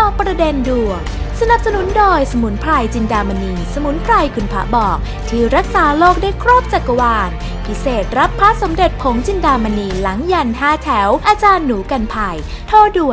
อบประเด็นด่วนสนับสนุนโดยสมุนไพรจินดามณีสมุนไพรคุณพระบอกที่รักษาโรคได้ครบจักรวาลพิเศษรับพระสมเด็จผงจินดามณีหลังยัน5แถวอาจารย์หนูกันไผ่โทรด่วน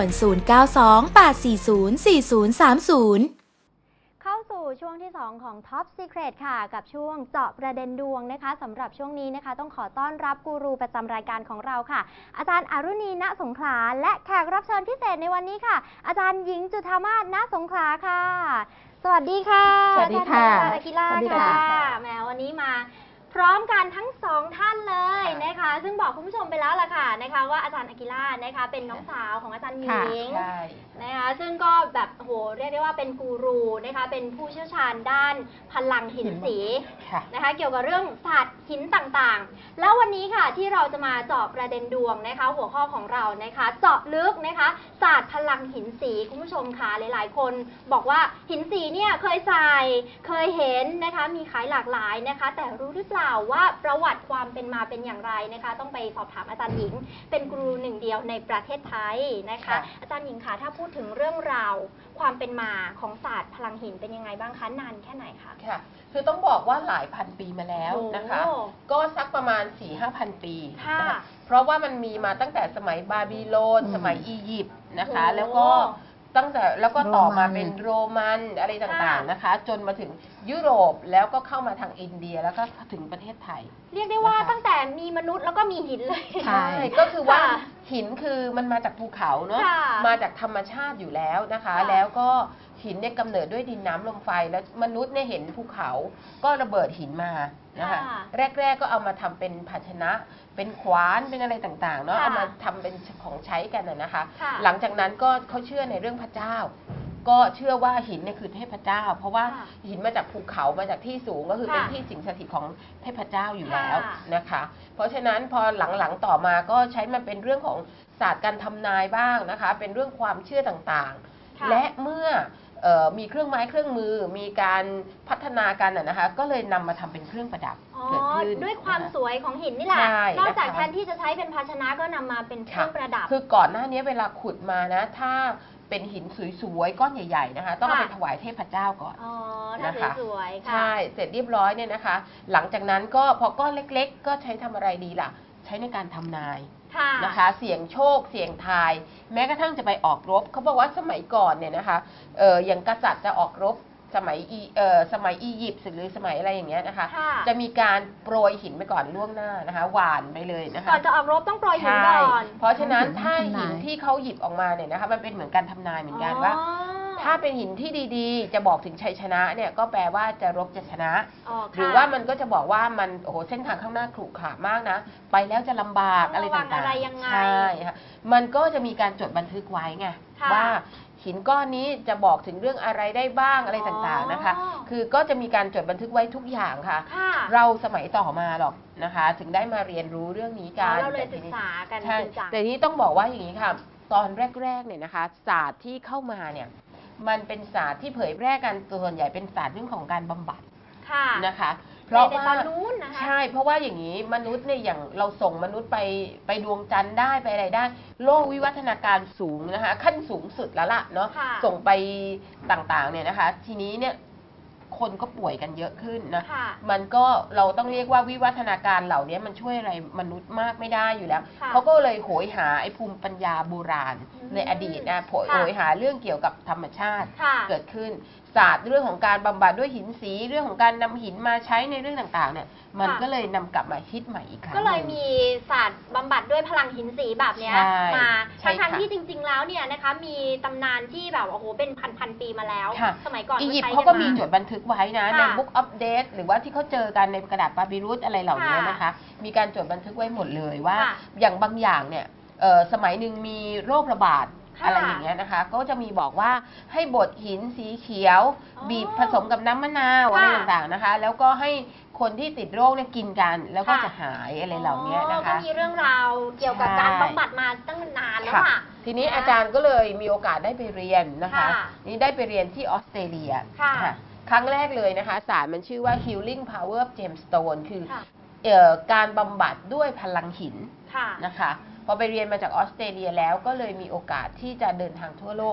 0928404030 เข้าสู่ช่วงที่ 2 ของ Top Secret ค่ะกับช่วงเจาะประเด็นดวงนะคะสำหรับช่วงนี้นะคะต้องขอต้อนรับกูรูประจำรายการของเราค่ะอาจารย์อรุณี ณ สงขลาและแขกรับเชิญพิเศษในวันนี้ค่ะอาจารย์หญิงจุฑามาศ ณ สงขลาค่ะสวัสดีค่ะสวัสดีค่ะอาจารย์อากิล่าค่ะแหมวันนี้มาพร้อมกันทั้งสองท่านเลยนะคะซึ่งบอกคุณผู้ชมไปแล้วล่ะค่ะนะคะว่าอาจารย์อากิล่านะคะเป็นน้องสาวของอาจารย์หญิงนะคะซึ่งก็แบบโหเรียกได้ว่าเป็นกูรูนะคะเป็นผู้เชี่ยวชาญด้านพลังหินสีนะคะเกี่ยวกับเรื่องศาสตร์หินต่างๆแล้ววันนี้ค่ะที่เราจะมาเจาะประเด็นดวงนะคะหัวข้อของเรานะคะเจาะลึกนะคะศาสตร์พลังหินสีคุณผู้ชมค่ะหลายๆคนบอกว่าหินสีเนี่ยเคยใส่เคยเห็นนะคะมีขายหลากหลายนะคะแต่รู้หรือเปล่าว่าประวัติความเป็นมาเป็นอย่างไรนะคะต้องไปสอบถามอาจารย์หญิงเป็นกูรูหนึ่งเดียวในประเทศไทยนะคะอาจารย์หญิงคะถ้าพูดถึงเรื่องราวความเป็นมาของศาสตร์พลังหินเป็นยังไงบ้างคะนานแค่ไหนคะค่ะคือต้องบอกว่าหลายพันปีมาแล้วนะคะก็สักประมาณ 4-5,000 ปีนะคะเพราะว่ามันมีมาตั้งแต่สมัยบาบิโลนสมัยอียิปต์นะคะแล้วก็ต่อมาเป็นโรมันอะไรต่างๆนะคะจนมาถึงยุโรปแล้วก็เข้ามาทางอินเดียแล้วก็ถึงประเทศไทยเรียกได้ว่าตั้งแต่มีมนุษย์แล้วก็มีหินเลยใช่ก็คือว่าหินคือมันมาจากภูเขาเนาะมาจากธรรมชาติอยู่แล้วนะคะแล้วก็หินเนี่ยกำเนิดด้วยดินน้ำลมไฟแล้วมนุษย์เนี่ยเห็นภูเขาก็ระเบิดหินมานะคะแรกๆก็เอามาทำเป็นภาชนะเป็นขวานเป็นอะไรต่างๆเนาะเอามาทำเป็นของใช้กันนะคะหลังจากนั้นก็เขาเชื่อในเรื่องพระเจ้าก็เชื่อว่าหินเนี่ยคือเทพเจ้าเพราะว่าหินมาจากภูเขามาจากที่สูงก็คือเป็นที่สิงสถิตของเทพเจ้าอยู่แล้วนะคะเพราะฉะนั้นพอหลังๆต่อมาก็ใช้มาเป็นเรื่องของศาสตร์การทำนายบ้างนะคะเป็นเรื่องความเชื่อต่างๆและเมื่อมีเครื่องไม้เครื่องมือมีการพัฒนากันนะคะก็เลยนำมาทำเป็นเครื่องประดับเกิดขึ้นด้วยความสวยของหินนี่แหละนอกจากแทนที่จะใช้เป็นภาชนะก็นำมาเป็นเครื่องประดับคือก่อนหน้านี้เวลาขุดมานะถ้าเป็นหินสวยๆก้อนใหญ่ๆนะคะต้องเอาไปถวายเทพเจ้าก่อนนะคะสวยๆใช่เสร็จเรียบร้อยเนี่ยนะคะหลังจากนั้นก็พอก้อนเล็กๆก็ใช้ทำอะไรดีล่ะใช้ในการทำนายนะคะเสี่ยงโชคเสี่ยงทายแม้กระทั่งจะไปออกรบเขาบอกว่าสมัยก่อนเนี่ยนะคะอย่างกษัตริย์จะออกรบสมัยอียิปต์หรือสมัยอะไรอย่างเงี้ยนะคะจะมีการโปรยหินไปก่อนล่วงหน้านะคะหวานไปเลยนะคะก่อนจะออกรบต้องโปรยหินก่อนเพราะฉะนั้นถ้าหินที่เขาหยิบออกมาเนี่ยนะคะมันเป็นเหมือนการทำนายเหมือนกันว่าถ้าเป็นหินที่ดีๆจะบอกถึงชัยชนะเนี่ยก็แปลว่าจะรบจะชนะหรือว่ามันก็จะบอกว่ามันโอ้โหเส้นทางข้างหน้าขรุขระมากนะไปแล้วจะลำบากอะไรต่างๆใช่ค่ะมันก็จะมีการจดบันทึกไว้ไงว่าหินก้อนนี้จะบอกถึงเรื่องอะไรได้บ้างอะไรต่างๆนะคะคือก็จะมีการจดบันทึกไว้ทุกอย่างค่ะเราสมัยต่อมาหรอกนะคะถึงได้มาเรียนรู้เรื่องนี้กันเราเลยศึกษากันใช่แต่นี้ต้องบอกว่าอย่างนี้ค่ะตอนแรกๆเนี่ยนะคะศาสตร์ที่เข้ามาเนี่ยมันเป็นศาสตร์ที่เผยแพร่กันส่วนใหญ่เป็นศาสตร์เรื่องของการบำบัดนะคะเพราะว่าใช่เพราะว่าอย่างนี้มนุษย์เนี่ยอย่างเราส่งมนุษย์ไปดวงจันทร์ได้ไปอะไรได้โลกวิวัฒนาการสูงนะคะขั้นสูงสุดแล้วล่ะเนาะส่งไปต่างๆเนี่ยนะคะทีนี้เนี่ยคนก็ป่วยกันเยอะขึ้นนะมันก็เราต้องเรียกว่าวิวัฒนาการเหล่านี้มันช่วยอะไรมนุษย์มากไม่ได้อยู่แล้วเขาก็เลยโหยหาไอ้ภูมิปัญญาโบราณในอดีตนะโหยหาเรื่องเกี่ยวกับธรรมชาติเกิดขึ้นศาสตร์เรื่องของการบำบัดด้วยหินสีเรื่องของการนำหินมาใช้ในเรื่องต่างๆเนี่ยมันก็เลยนำกลับมาฮิตใหม่อีกครั้งก็เลยมีศาสตร์บำบัดด้วยพลังหินสีแบบนี้มาทั้งที่จริงๆแล้วเนี่ยนะคะมีตำนานที่แบบโอ้โหเป็นพันปีมาแล้วสมัยก่อนอียิปต์เขาก็มีจดบันทึกไว้นะใน Book of Death หรือว่าที่เขาเจอกันในกระดาษปาปิรุสอะไรเหล่านี้นะคะมีการจดบันทึกไว้หมดเลยว่าอย่างบางอย่างเนี่ยสมัยหนึ่งมีโรคระบาดอะไรอย่างเงี้ยนะคะก็จะมีบอกว่าให้บดหินสีเขียวบีบผสมกับน้ำมะนาวอะไรต่างๆนะคะแล้วก็ให้คนที่ติดโรคเนี่ยกินกันแล้วก็จะหายอะไรเหล่านี้นะคะก็มีเรื่องราวเกี่ยวกับการบำบัดมาตั้งนานแล้วค่ะทีนี้อาจารย์ก็เลยมีโอกาสได้ไปเรียนนะคะนี่ได้ไปเรียนที่ออสเตรเลียครั้งแรกเลยนะคะศาสตร์มันชื่อว่า Healing Power of Gemstone คือการบำบัดด้วยพลังหินนะคะพอไปเรียนมาจากออสเตรเลียแล้วก็เลยมีโอกาสที่จะเดินทางทั่วโลก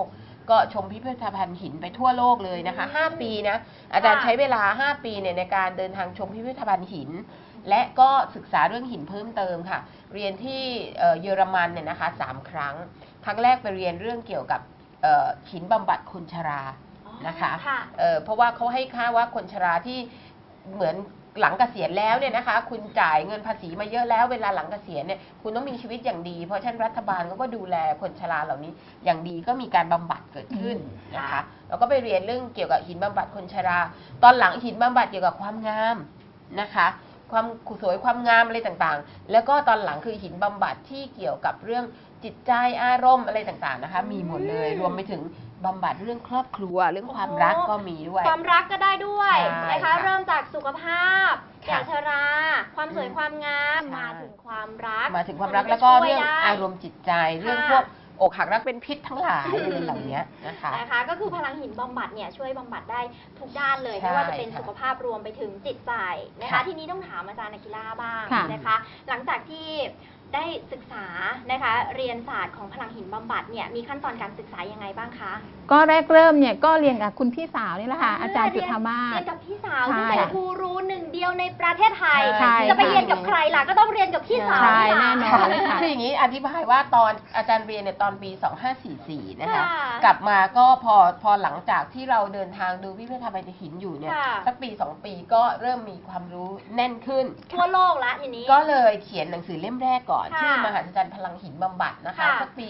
ก็ชมพิพิธภัณฑ์หินไปทั่วโลกเลยนะคะ5 ปีนะอาจารย์ใช้เวลา5 ปีเนี่ยในการเดินทางชมพิพิธภัณฑ์หินและก็ศึกษาเรื่องหินเพิ่มเติมค่ะเรียนที่เยอรมันเนี่ยนะคะ3 ครั้งแรกไปเรียนเรื่องเกี่ยวกับหินบำบัดคนชรานะคะเพราะว่าเขาให้ค่าว่าคนชราที่เหมือนหลังเกษียณแล้วเนี่ยนะคะคุณจ่ายเงินภาษีมาเยอะแล้วเวลาหลังเกษียณเนี่ยคุณต้องมีชีวิตอย่างดีเพราะฉะนั้นรัฐบาลก็ดูแลคนชราเหล่านี้อย่างดีก็มีการบำบัดเกิดขึ้นนะคะแล้วก็ไปเรียนเรื่องเกี่ยวกับหินบำบัดคนชราตอนหลังหินบำบัดเกี่ยวกับความงามนะคะความสวยความงามอะไรต่างๆแล้วก็ตอนหลังคือหินบำบัดที่เกี่ยวกับเรื่องจิตใจอารมณ์อะไรต่างๆนะคะมีหมดเลยรวมไปถึงบำบัดเรื่องครอบครัวเรื่องความรักก็มีด้วยความรักก็ได้ด้วยนะคะเริ่มจากสุขภาพแก่ชราความสวยความงามมาถึงความรักแล้วก็เรื่องอารมณ์จิตใจเรื่องพวกอกหักรักเป็นพิษทั้งหลายอะไรเหล่านี้นะคะก็คือพลังหินบำบัดเนี่ยช่วยบำบัดได้ทุกด้านเลยไม่ว่าจะเป็นสุขภาพรวมไปถึงจิตใจนะคะทีนี้ต้องถามอาจารย์อากิล่าบ้างนะคะหลังจากที่ได้ศึกษานะคะเรียนศาสตร์ของพลังหินบำบัดเนี่ยมีขั้นตอนการศึกษายังไงบ้างคะก็แรกเริ่มเนี่ยก็เรียนกับคุณพี่สาวนี่แหละค่ะอาจารย์จุฑามาศเรียนกับพี่สาวซึ่งเป็นกูรูหนึ่งเดียวในประเทศไทยจะไปเรียนกับใครล่ะก็ต้องเรียนกับพี่สาวแน่นอนเลยค่ะคืออย่างนี้อธิบายว่าตอนอาจารย์เรียนเนี่ยตอนปี2544นะคะกลับมาก็พอหลังจากที่เราเดินทางดูพิพิธภัณฑ์หินอยู่เนี่ยสักปี2 ปีก็เริ่มมีความรู้แน่นขึ้นทั่วโลกละทีนี้ก็เลยเขียนหนังสือเล่มแรกก่อนชื่อมหัศจรรย์พลังหินบำบัดนะคะสักปี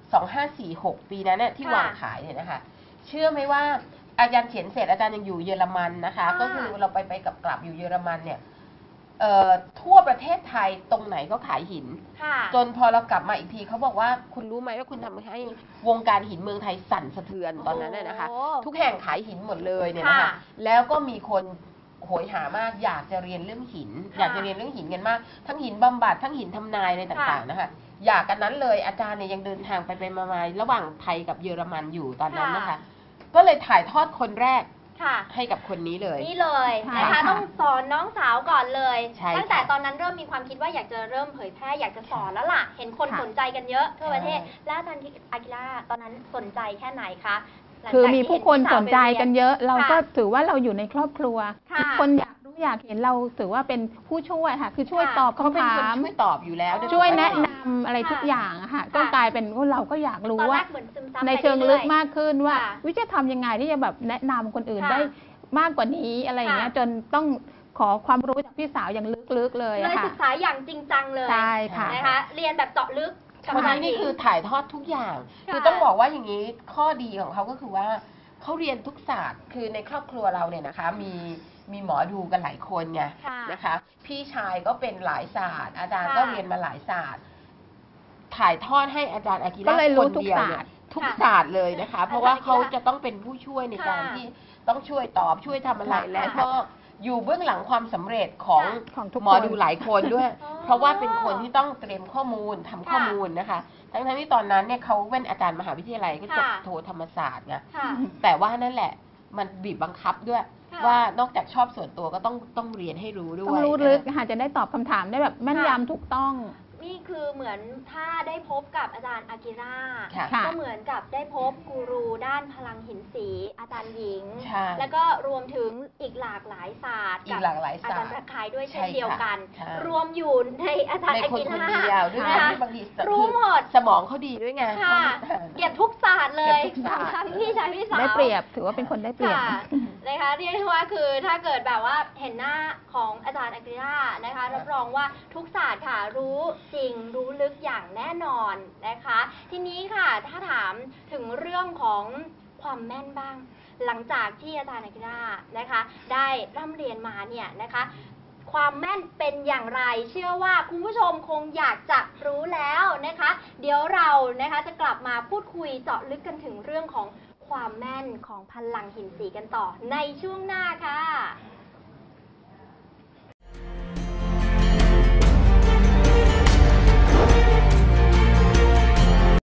2546ปีนั้นเนี่ยที่วางขายเนี่ยนะคะเชื่อไหมว่าอาจารย์เขียนเสร็จอาจารย์ยังอยู่เยอรมันนะคะก็คือเราไปกลับอยู่เยอรมันเนี่ยทั่วประเทศไทยตรงไหนก็ขายหินจนพอเรากลับมาอีกทีเขาบอกว่าคุณรู้ไหมว่าคุณทำให้วงการหินเมืองไทยสั่นสะเทือนตอนนั้นนะคะทุกแห่งขายหินหมดเลยเนี่ยนะคะแล้วก็มีคนโหยหามากอยากจะเรียนเรื่องหินอยากจะเรียนเรื่องหินกันมากทั้งหินบำบัดทั้งหินทำนายอะไรต่างๆนะคะอยากกันนั้นเลยอาจารย์เนี่ยยังเดินทางไปมาระหว่างไทยกับเยอรมันอยู่ตอนนั้นนะคะก็เลยถ่ายทอดคนแรกให้กับคนนี้เลยนี่เลยนะคะต้องสอนน้องสาวก่อนเลยตั้งแต่ตอนนั้นเริ่มมีความคิดว่าอยากจะเริ่มเผยแพร่อยากจะสอนแล้วล่ะเห็นคนสนใจกันเยอะทั่วประเทศแล้วอาจารย์อากิล่าตอนนั้นสนใจแค่ไหนคะคือมีผู้คนสนใจกันเยอะเราก็ถือว่าเราอยู่ในครอบครัวทุกคนอยากรู้อยากเห็นเราถือว่าเป็นผู้ช่วยค่ะคือช่วยตอบคำถามช่วยตอบอยู่แล้วช่วยแนะนำอะไรทุกอย่างค่ะก็กลายเป็นว่าเราก็อยากรู้ว่าในเชิงลึกมากขึ้นว่าวิจะทำยังไงที่จะแบบแนะนำคนอื่นได้มากกว่านี้อะไรอย่างเงี้ยจนต้องขอความรู้จากพี่สาวอย่างลึกๆเลยค่ะศึกษาอย่างจริงจังเลยใช่ค่ะนะคะเรียนแบบเจาะลึกคนนี้นี่คือถ่ายทอดทุกอย่างคือต้องบอกว่าอย่างนี้ข้อดีของเขาก็คือว่าเขาเรียนทุกศาสตร์คือในครอบครัวเราเนี่ยนะคะมีหมอดูกันหลายคนไงนะคะพี่ชายก็เป็นหลายศาสตร์อาจารย์ก็เรียนมาหลายศาสตร์ถ่ายทอดให้อาจารย์อากิระคนเดียวเนี่ยทุกศาสตร์เลยนะคะเพราะว่าเขาจะต้องเป็นผู้ช่วยในการที่ต้องช่วยตอบช่วยทำอะไรแล้วก็อยู่เบื้องหลังความสำเร็จของหมอดูหลายคนด้วยเพราะว่าเป็นคนที่ต้องเตรียมข้อมูลทำข้อมูลนะคะทั้งที่ตอนนั้นเนี่ยเขาเป็นอาจารย์มหาวิทยาลัยก็จบโทธรรมศาสตร์ไงแต่ว่านั่นแหละมันบีบบังคับด้วยว่านอกจากชอบส่วนตัวก็ต้องเรียนให้รู้ด้วยต้องรู้ลึกค่ะจะได้ตอบคำถามได้แบบแม่นยำถูกต้องนี่คือเหมือนถ้าได้พบกับอาจารย์อากิระก็เหมือนกับได้พบกูรูด้านพลังหินสีอาจารย์หญิงแล้วก็รวมถึงอีกหลากหลายศาสตร์กับอาจารย์ประคายด้วยเช่นเดียวกันรวมอยู่ในอาจารย์อากิระนะคะบางทีรู้หมดสมองเขาดีด้วยไงเก็บทุกศาสตร์เลยทั้งพี่ชายพี่สาวได้เปรียบถือว่าเป็นคนได้เปรียบนะคะเรียกได้ว่าคือถ้าเกิดแบบว่าเห็นหน้าของอาจารย์อากิระนะคะรับรองว่าทุกศาสตร์ค่ะรู้จริงรู้ลึกอย่างแน่นอนนะคะทีนี้ค่ะถ้าถามถึงเรื่องของความแม่นบ้างหลังจากที่อาจารย์อากิระนะคะได้ร่ำเรียนมาเนี่ยนะคะความแม่นเป็นอย่างไรเชื่อว่าคุณผู้ชมคงอยากจะรู้แล้วนะคะเดี๋ยวเรานะคะจะกลับมาพูดคุยเจาะลึกกันถึงเรื่องของความแม่นของพลังหินสีกันต่อในช่วงหน้าค่ะ